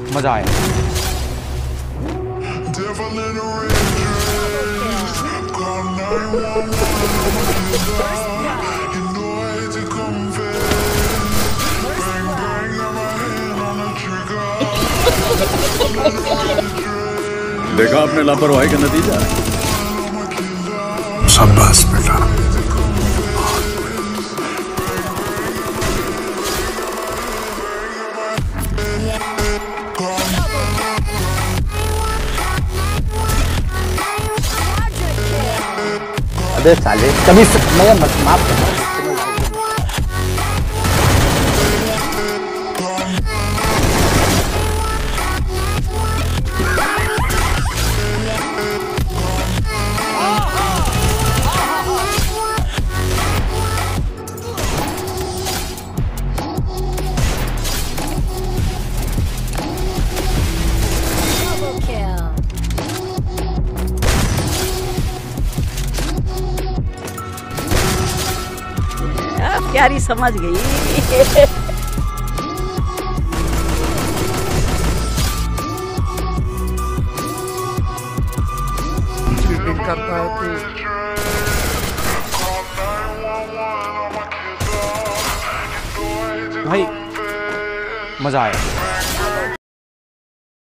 मजा आया। देखा आपने लापरवाही का नतीजा। शाबाश बेटा। अबे साले कभी मैं मत माफ करना। प्यारी समझ गई। चीटिंग करता है तू। भाई मजा आया।